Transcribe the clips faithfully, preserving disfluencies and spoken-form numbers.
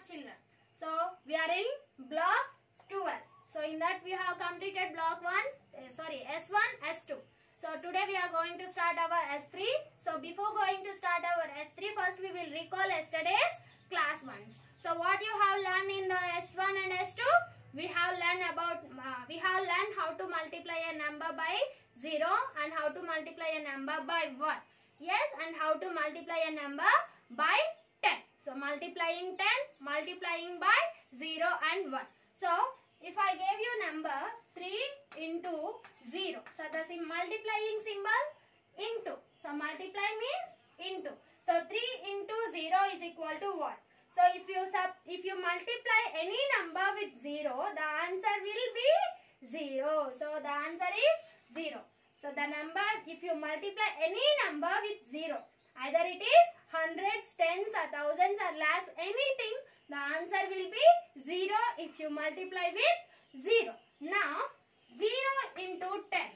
children. So we are in block twelve. So in that we have completed block one, uh, sorry S one, S two. So today we are going to start our S three. So before going to start our S three, first we will recall yesterday's class ones. So what you have learned in the S one and S two? We have learned about, uh, we have learned how to multiply a number by zero and how to multiply a number by one. Yes, and how to multiply a number by ten. So multiplying ten, multiplying by zero and one. So if I gave you number three into zero. So the sim multiplying symbol into. So multiply means into. So three into zero is equal to what? So if you sub if you multiply any number with zero, the answer will be zero. So the answer is zero. So the number, if you multiply any number with zero, either it is hundreds, tens or thousands or lakhs, anything, the answer will be zero if you multiply with zero. Now zero into ten.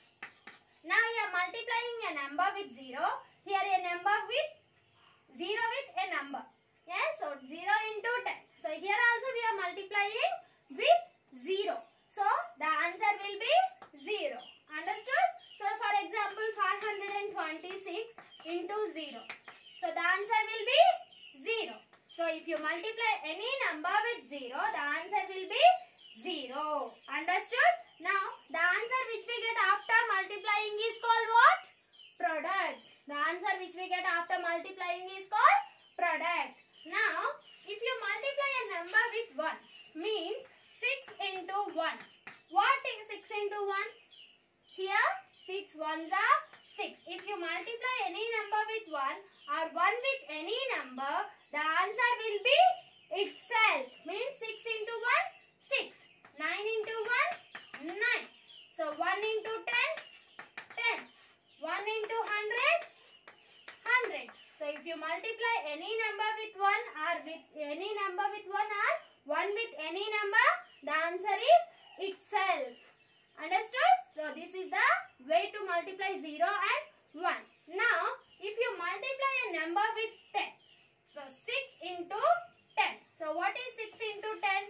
Now you are multiplying a number with zero. Here a number with zero with a number. Yes, so zero into ten. So here also we are multiplying with zero. So the answer will be zero. Understood? So for example, five hundred twenty-six into zero. So the answer will be zero. So if you multiply any number with zero, the answer will be zero. Understood? Now the answer which we get after multiplying is called what? Product. The answer which we get after multiplying is called product. Now if you multiply a number with one, means six into one. What is six into one? Here six ones are six. If you multiply any number with one or one with any number, the answer will be itself. Means six into one, six. nine into one, nine. So one into ten, ten. one into one hundred, one hundred. So if you multiply any number with one or with any number with one or one with any number, the answer is itself. Understood? So this is the way to multiply zero and one. Now if you multiply a number with ten, so six into ten. So what is six into ten?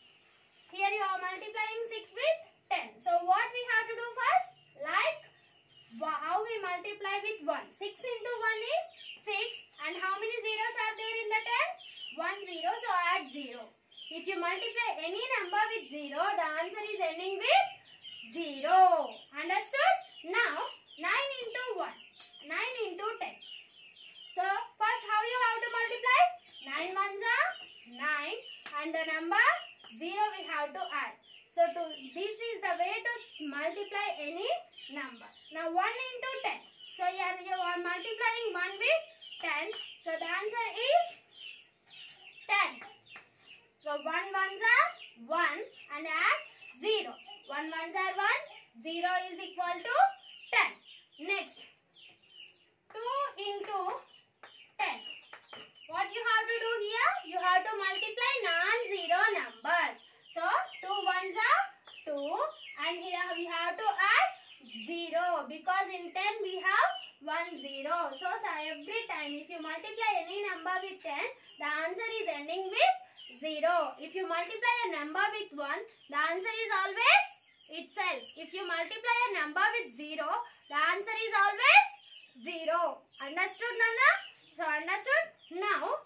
Here you are multiplying six with ten. So what we have to do first? Like how we multiply with one. six into one is six. And how many zeros are there in the ten? one zero. So add zero. If you multiply any number with zero, the answer is ending with zero. Understood? Now nine into one. nine into ten. So first how you have to multiply? nine ones are nine and the number zero we have to add. So to this is the way to multiply any number. Now one into ten. So here you are multiplying one with ten. So the answer is ten. So one ones are one and add zero. one ones are one. zero is equal to ten. Next. two into ten. What you have to do here? You have to multiply non-zero numbers. So two ones are two and here we have to add zero because in ten we have one zero. So, so every time if you multiply any number with ten, the answer is ending with zero. If you multiply a number with one, the answer is always itself. If you multiply a number with zero, the answer is always zero. Understood, Nana? So understood? Now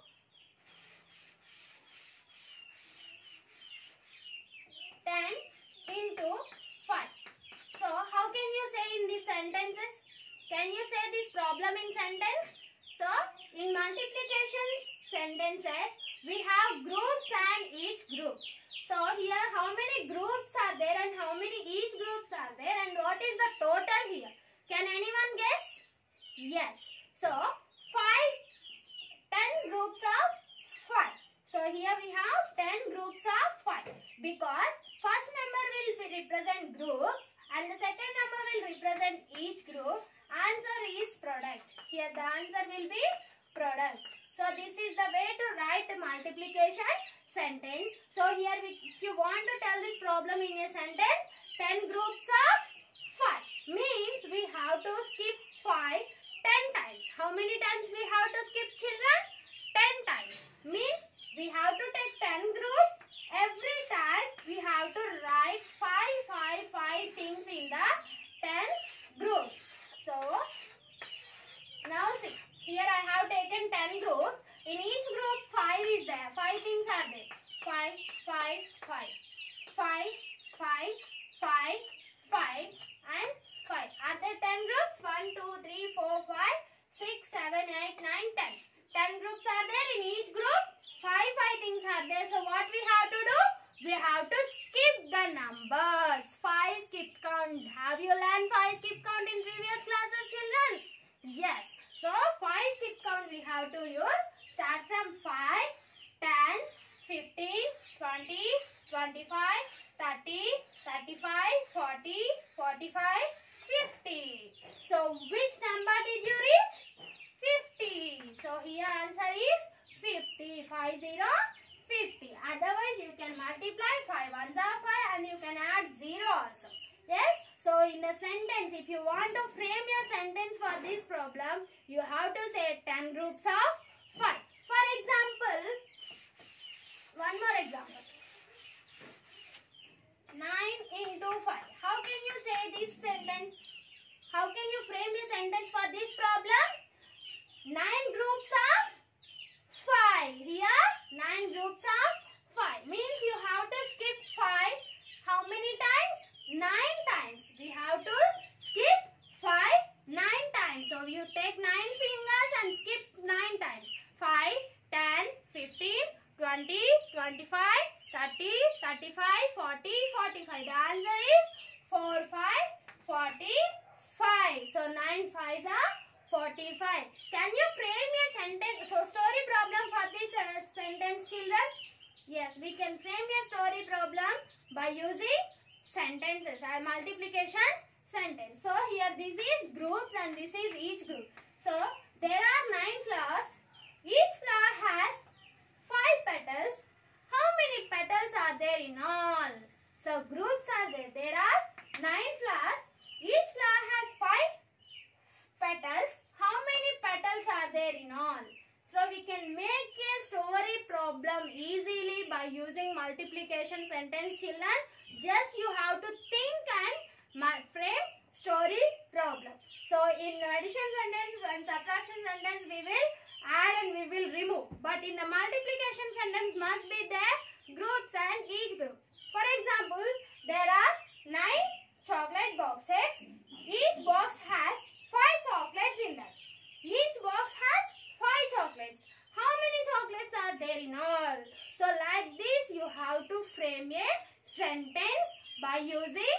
ten into five. So how can you say in these sentences? Can you say this problem in sentence? So in multiplication sentences we have groups and each group. So here how many groups are there and how many each groups are there and what is the total here? Can anyone guess? Yes. So five, ten groups of five. So here we have ten groups of five because first number will represent groups and the second number will represent each group. Answer is product. Here the answer will be product. So this is the way to write multiplication sentence. So here we, if you want to tell this problem in a sentence, ten groups of five means we have to skip five ten times. How many times we have to skip, children? ten times. Means we have to take here I have taken ten groups. In each group five is there. five things are there. five, five, five. five, five, five, five and five. Are there ten groups? one, two, three, four, five, six, seven, eight, nine, ten. ten groups are there. In each group five, five things are there. So what we have to do? We have to skip the numbers. five skip count. Have you learned five skip count in previous classes, children? Yes. So five skip count we have to use. Start from five, ten, fifteen, twenty, twenty-five, thirty, thirty-five, forty, forty-five, fifty. So which number did you reach? fifty. So here answer is fifty. five, zero, fifty. Otherwise you can multiply five ones are five and you can add zero also. Yes. So in the sentence, if you want to frame your sentence for this problem, you have to say ten groups of five. For example, one more example. nine into five. How can you say this sentence? How can you frame your sentence for this problem? nine groups of five. Here, nine groups of five. Means you have to skip five. How many times? nine times. We have to skip five nine times. So you take nine fingers and skip nine times. five, ten, fifteen, twenty, twenty-five, thirty, thirty-five, forty, forty-five. The answer is four, five, forty-five. So nine fives are forty-five. Can you frame your sentence? So story problem for this uh, sentence, children? Yes, we can frame your story problem by using sentences or multiplication sentence. So here this is groups and this is each group. So there are nine flowers. Each flower has five petals. How many petals are there in all? So groups are there. There are nine flowers. Each flower has five petals. How many petals are there in all? So we can make a story problem easily by using multiplication sentence, children. Just you have to think and frame story problem. So in addition sentence and subtraction sentence we will add and we will remove. But in the multiplication sentence must be there groups and each group. For example, there are nine chocolate boxes. Each box has five chocolates in that. Each box has five chocolates. How many chocolates are there in all? So like this you have to frame a sentence by using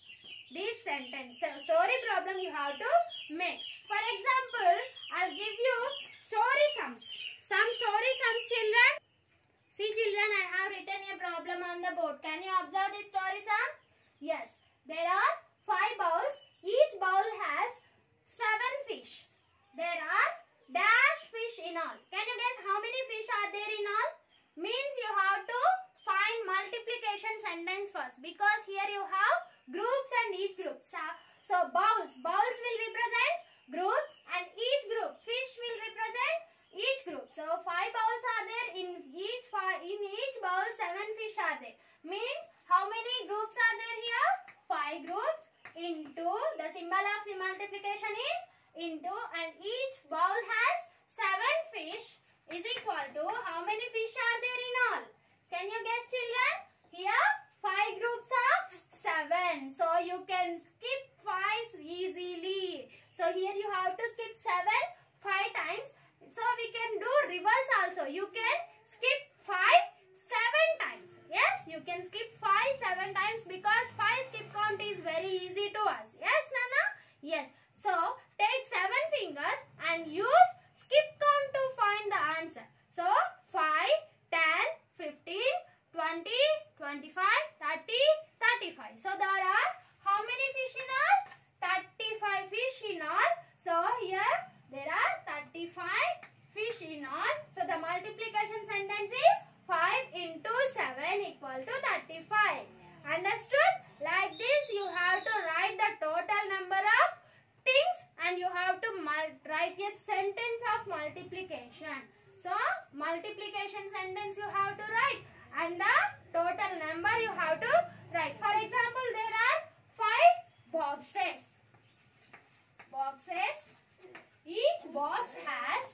this sentence. So story problem you have to make. For example, I'll give you story sums. Some story sums, children. See children, I have written a problem on the board. Can you observe this story sum? Yes. There are five bowls. Each bowl has seven fish. There are dash fish in all. Can you guess how many fish are there in all? Means you have to find multiplication sentence first. Because here you have groups and each group. So, so bowls. Bowls will represent groups and each group. Fish will represent each group. So five bowls are there. In each five, in each bowl seven fish are there. Means how many groups are there here? Five groups into the symbol of the multiplication is into, and each bowl has seven fish is equal to how many fish are there in all? Can you guess, children? Here five groups of seven. So you can skip five easily. So here you have to skip seven five times. So we can do reverse also. You can skip five seven times. Yes, you can skip five seven times because five skip count is very easy to us. Yes, Nana? Yes. So take seven fingers and use skip count to find the answer. So five, ten, fifteen, twenty, twenty-five, thirty, thirty-five. So there are how many fish in all? thirty-five fish in all. So here there are thirty-five fish in all. So the multiplication sentence is five into seven equal to thirty-five. Understood? Like this you have to write the total number of things and you have to write a sentence of multiplication. So multiplication sentence you have to write and the total number you have to write. For example, there are five boxes. Boxes. Each box has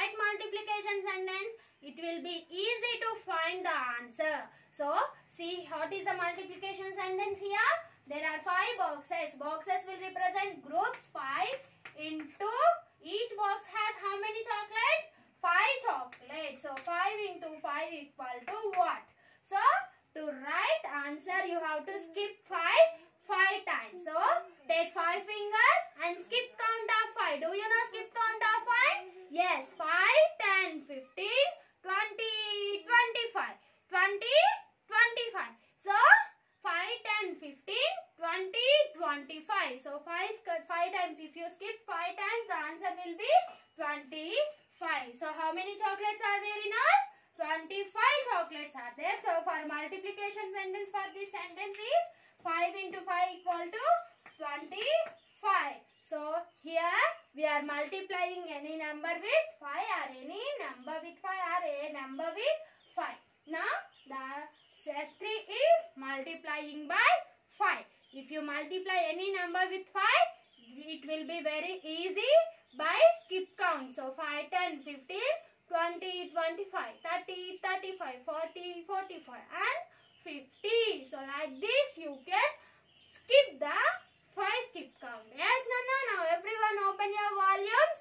right multiplication sentence, it will be easy to find the answer. So, see what is the multiplication sentence here? There are five boxes. Boxes will represent groups five into, each box has how many chocolates? five chocolates. So, five into five equal to what? So, to write answer, you have to skip five, five times. So, take five fingers and skip count of five. Do you know skip count of five? Yes, five, ten, fifteen, twenty, twenty-five. twenty, twenty-five. So, five, ten, fifteen, twenty, twenty-five. So, five, five times. If you skip five times, the answer will be twenty-five. So, how many chocolates are there in all? twenty-five chocolates are there. So, for multiplication sentence for this sentence is five into five equal to twenty-five. So, here we are multiplying any number with five or any number with five or a number with five. Now, the S three is multiplying by five. If you multiply any number with five, it will be very easy by skip count. So, five, ten, fifteen, twenty, twenty-five, thirty, thirty-five, forty, forty-five and fifty. So, like this you can skip the five skip count. Yes, Nana? Now, everyone open your volumes.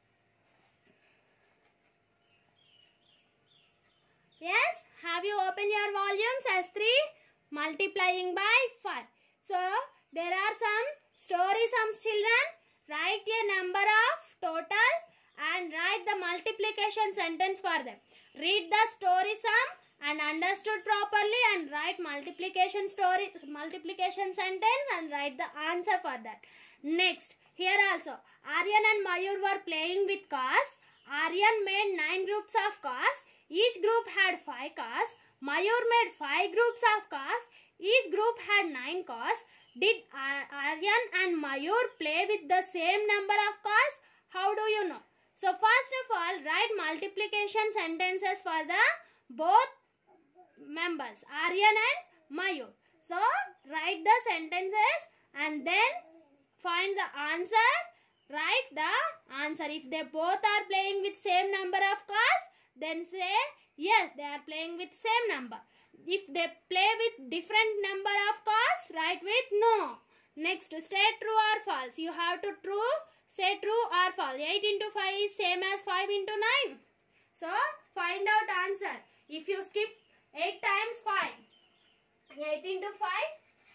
Yes? Have you opened your volumes? S three multiplying by five. So, there are some story sums, children. Write a number of total and write the multiplication sentence for them. Read the story sum and understood properly and write multiplication story, multiplication sentence and write the answer for that. Next, here also, Aryan and Mayur were playing with cars. Aryan made nine groups of cars. Each group had five cars. Mayur made five groups of cars. Each group had nine cars. Did Aryan and Mayur play with the same number of cars? How do you know? So, first of all, write multiplication sentences for the both members, Aryan and Mayur. So, write the sentences and then find the answer. Write the answer. If they both are playing with same number of cars, then say yes, they are playing with same number. If they play with different number of cars, write with no. Next, say true or false. You have to true, say true or false. eight into five is same as five into nine. So, find out answer. If you skip eight times five, eight into five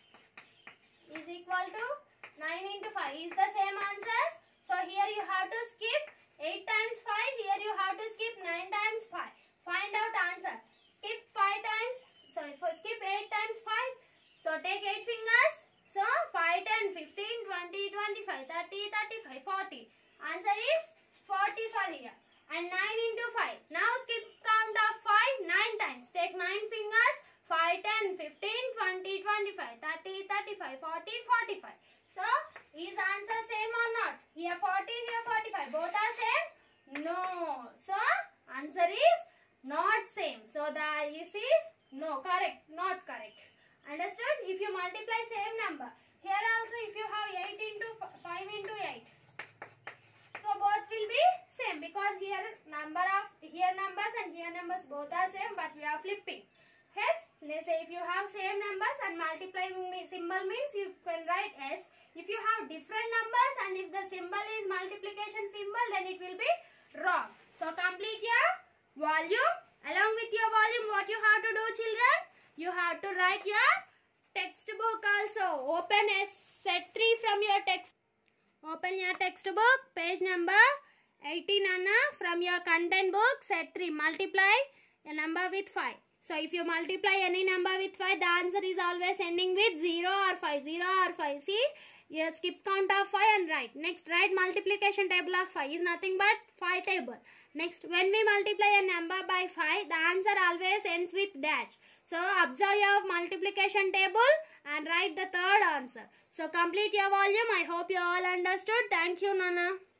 is equal to nine into five. Is the same answer? So, here you have to skip eight times five. Here you have to skip nine times five. Find out answer. Skip five times. Sorry, for skip eight times five. So, take eight fingers. So, five, ten, fifteen, twenty, twenty-five, thirty, thirty-five, forty. Answer is forty for here. And nine into five. Now, skip count of five nine times. Take nine fingers. five, ten, fifteen, twenty, twenty-five, thirty, thirty-five, forty, forty-five. So, is answer same or not? Here forty, here forty-five. Both are same? No. So, answer is not same. So, the is is no, correct, not correct. Understood? If you multiply same number. Here also if you have eight into five into eight. So, both will be same because here number of, here numbers and here numbers both are same but we are flipping. Yes, let's say if you have same numbers and multiplying symbol means you can write S. If you have different numbers and if the symbol is multiplication symbol, then it will be wrong. So, complete your volume. Along with your volume, what you have to do, children? You have to write your textbook also. Open S set three from your text. Open your textbook, page number eighteen, Anna, from your content book, set three. Multiply a number with five. So, if you multiply any number with five, the answer is always ending with zero or five. zero or five. See, you skip count of five and write. Next, write multiplication table of five is nothing but five table. Next, when we multiply a number by five, the answer always ends with dash. So, observe your multiplication table and write the third answer. So, complete your volume. I hope you all understood. Thank you, Nana.